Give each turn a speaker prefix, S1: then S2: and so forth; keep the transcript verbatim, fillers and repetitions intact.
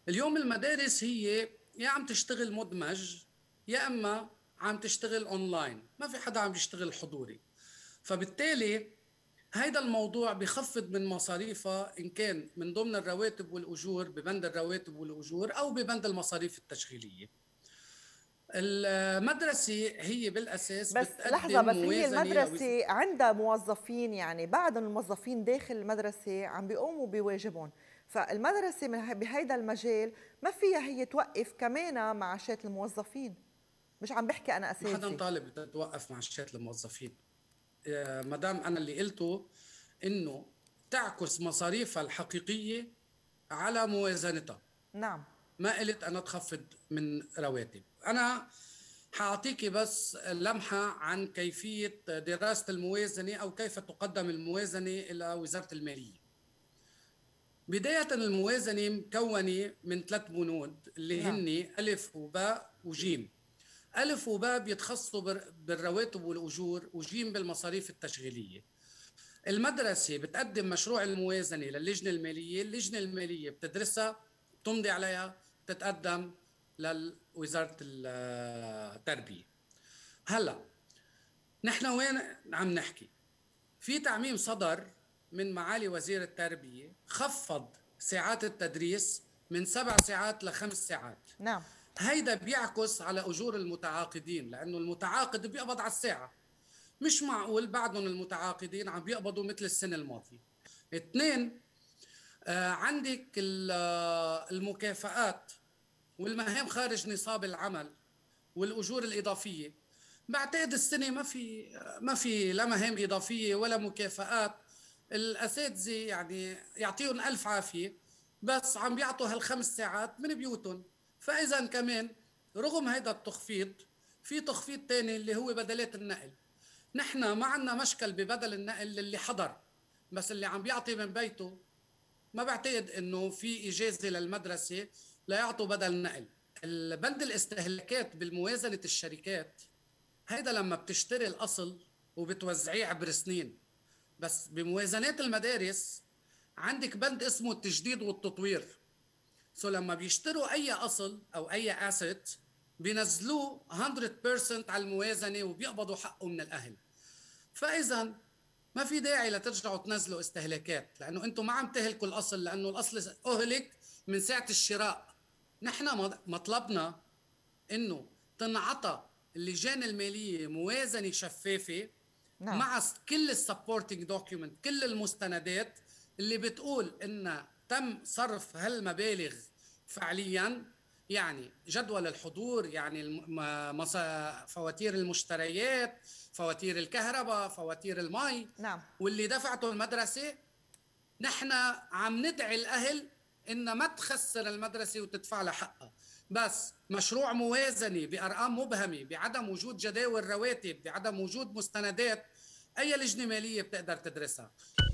S1: اليوم المدارس هي يا عم تشتغل مدمج، يا اما عم تشتغل اونلاين، ما في حدا عم يشتغل حضوري. فبالتالي هيدا الموضوع بخفض من مصاريفها، ان كان من ضمن الرواتب والاجور، ببند الرواتب والاجور، او ببند المصاريف التشغيليه. المدرسه هي بالاساس
S2: بس لحظة،
S1: بتقدم
S2: بس هي
S1: موازنه لوز...
S2: المدرسة عندها موظفين، يعني بعض الموظفين داخل المدرسة عم بيقوموا بواجبهم. فالمدرسة من هي- بهيدا المجال ما فيها هي توقف كمان معاشات الموظفين. مش عم بحكي أنا
S1: ما حدا
S2: أساسي.
S1: طالب تتوقف معاشات الموظفين. آه، مدام انا اللي قلته انه تعكس مصاريفها الحقيقيه على موازنتها.
S2: نعم.
S1: ما قلت انا تخفض من رواتب. انا حاعطيكي بس لمحه عن كيفيه دراسه الموازنه او كيف تقدم الموازنه الى وزاره الماليه. بدايه الموازنه مكونه من ثلاث بنود اللي
S2: نعم.
S1: هن الف وباء وجيم. ألف وباء بيتخصصوا بالرواتب والأجور، وجيم بالمصاريف التشغيلية. المدرسة بتقدم مشروع الموازنة للجنة المالية، اللجنة المالية بتدرسها، بتمضي عليها، بتتقدم لوزارة التربية. هلا نحن وين عم نحكي؟ في تعميم صدر من معالي وزير التربية، خفض ساعات التدريس من سبع ساعات لخمس ساعات.
S2: نعم.
S1: هيدا بيعكس على أجور المتعاقدين، لأنه المتعاقد بيقبض على الساعة. مش معقول بعدهم المتعاقدين عم بيقبضوا مثل السنة الماضية. اثنين، آه عندك آه، المكافآت والمهام خارج نصاب العمل والأجور الإضافية. بعتقد السنة ما في ما في لا مهام إضافية ولا مكافآت. الأساتذة يعني يعطيهم ألف عافية، بس عم بيعطوا هالخمس ساعات من بيوتهم. فإذا كمان رغم هيدا التخفيض، في تخفيض تاني اللي هو بدلات النقل. نحن ما عندنا مشكل ببدل النقل للي حضر، بس اللي عم بيعطي من بيته ما بعتقد انه في اجازه للمدرسه ليعطوا بدل نقل. البند الاستهلاكات بالموازنه الشركات، هيدا لما بتشتري الاصل وبتوزعيه عبر سنين. بس بموازنات المدارس عندك بند اسمه التجديد والتطوير. سو لما بيشتروا اي اصل او اي اسيت بينزلوه مية بالمية على الموازنه وبيقبضوا حقه من الاهل. فاذا ما في داعي لترجعوا تنزلوا استهلاكات، لانه انتم ما عم تهلكوا الاصل، لانه الاصل اهلك من ساعه الشراء. نحن مطلبنا انه تنعطى اللجان الماليه موازنه شفافه
S2: نعم.
S1: مع كل السبورتنج دوكيومنت، كل المستندات اللي بتقول ان تم صرف هالمبالغ فعليا. يعني جدول الحضور، يعني فواتير المشتريات، فواتير الكهرباء، فواتير المي،
S2: نعم.
S1: واللي دفعته المدرسه. نحن عم ندعي الاهل ان ما تخسر المدرسه وتدفع لها حقها. بس مشروع موازنه بارقام مبهمه، بعدم وجود جداول رواتب، بعدم وجود مستندات، اي لجنه ماليه بتقدر تدرسها.